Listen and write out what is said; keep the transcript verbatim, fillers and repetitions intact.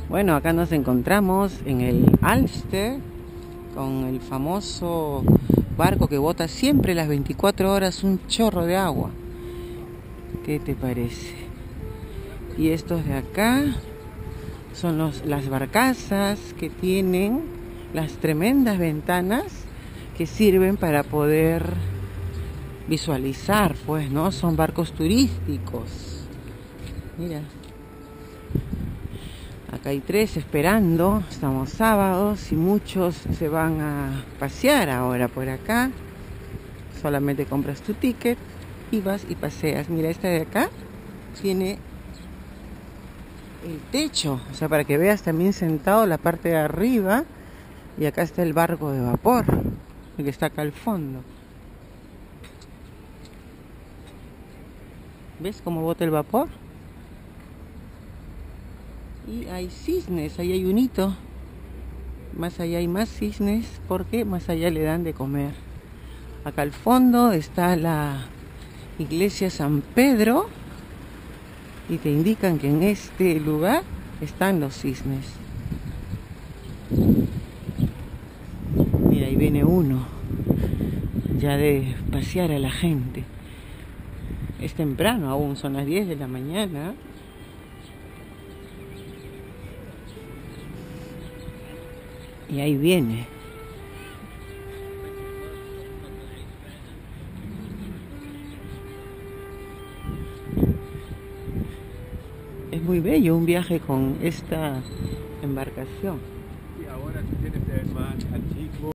Bueno, acá nos encontramos en el Alster con el famoso barco que bota siempre las veinticuatro horas un chorro de agua. ¿Qué te parece? Y estos de acá son los, las barcazas que tienen las tremendas ventanas que sirven para poder visualizar, pues, ¿no? Son barcos turísticos. Mira. Acá hay tres esperando, estamos sábados y muchos se van a pasear ahora por acá. Solamente compras tu ticket y vas y paseas. Mira, esta de acá tiene el techo, o sea, para que veas también sentado la parte de arriba. Y acá está el barco de vapor, el que está acá al fondo. ¿Ves cómo bota el vapor? Y hay cisnes, ahí hay un hito. Más allá hay más cisnes porque más allá le dan de comer. Acá al fondo está la iglesia San Pedro y te indican que en este lugar están los cisnes. Mira, ahí viene uno ya de pasear a la gente. Es temprano aún, son las diez de la mañana. Y ahí viene. Es muy bello un viaje con esta embarcación. Y ahora tú tienes el más antiguo.